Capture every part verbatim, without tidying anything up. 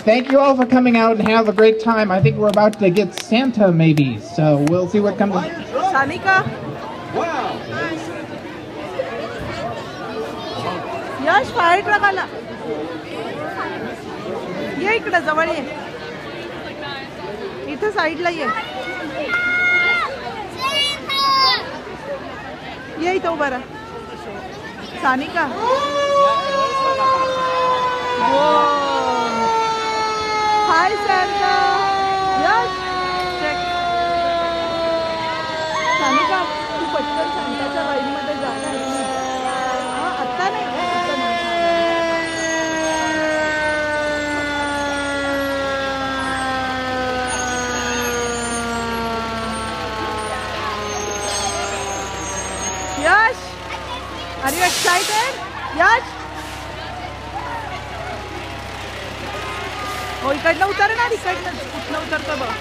thank you all for coming out and have a great time. I think we're about to get Santa maybe, so we'll see what comes. Sanika. Wow. Yash fire truck आला. ये इकडे जवळ ये. इथे साईडला ये. ये इथं उभा राहा. Sanika. Hi Santa. Yash check. Sanika तू पटकन सॅन्टाच्या लाईनमध्ये जा. हा आत्ता नाही. Yash, are you excited? Yash? Oh, इकडनं उतर ना, इकडनं कुठनं उतरतो बघ.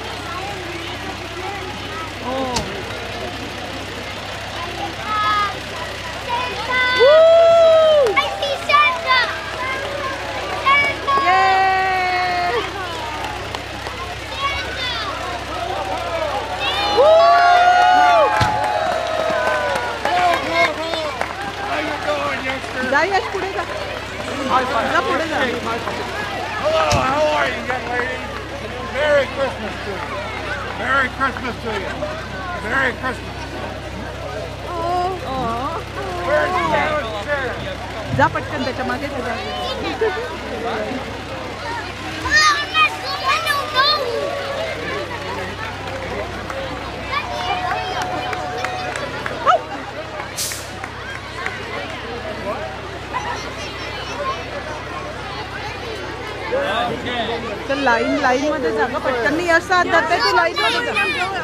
Oh. Woo! I see Santa. Santa. Yay! Santa. Woo! जा यश पुढे जा. जा पुढे जा. Hello, how are you, young lady? Merry Christmas to you. Merry Christmas to you. Merry Christmas. Oh. Where's Santa? जा पटकन त्याच्या मागे जा. चल लाईन लाईन मध्ये जा. पटकन यश साथ धरते तू लाईन मध्ये जा.